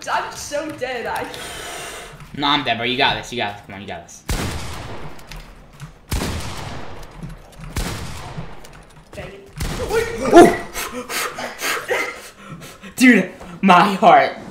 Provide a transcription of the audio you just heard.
I'm so dead. No, I'm dead, bro. You got this. You got this. Come on, you got this. Dang it. Oh! Dude, my heart.